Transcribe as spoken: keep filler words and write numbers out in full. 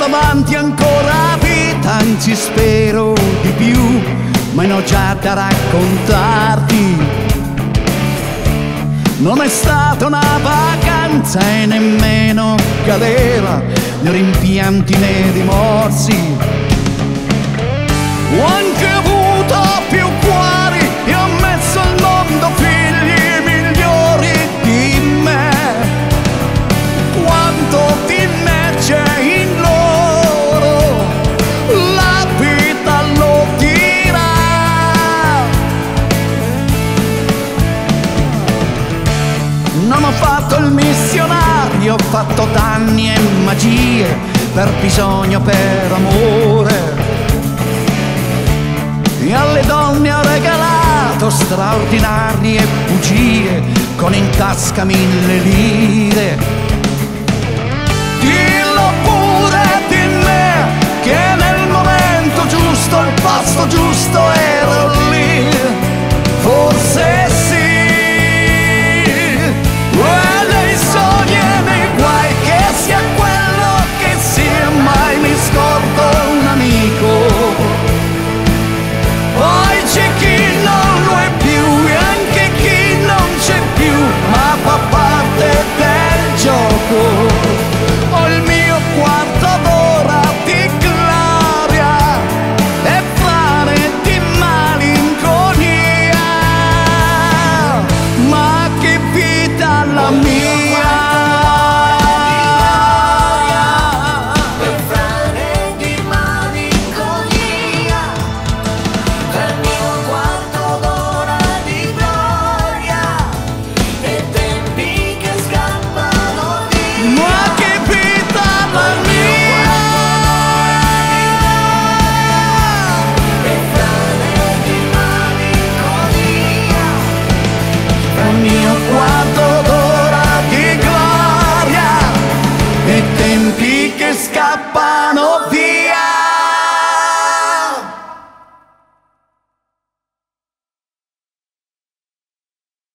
avanti ancora vita, anzi spero di più, ma ne ho già da raccontarti. Non è stata una vacanza e nemmeno galera, né rimpianti né rimorsi. Ho anche avuto più cuori e ho messo al mondo figli migliori di me. Quanto di me c'è in loro, la vita lo dirà. Non ho fatto il missionario, ho fatto danni e magie, per bisogno, per amore. E alle donne ho regalato straordinarie bugie, con in tasca mille lire. Dillo pure di me, che nel momento giusto, al posto giusto ero lì. Forse sì, e nei sogni e nei guai, che sia quello che sia, mai mi scordo un amico. Poi c'è chi non lo è più e anche chi non c'è più, ma fa parte del gioco. Ho il mio quarto d'ora di gloria e fare di malinconia, ma che vita la mia. Tempi che scappano via.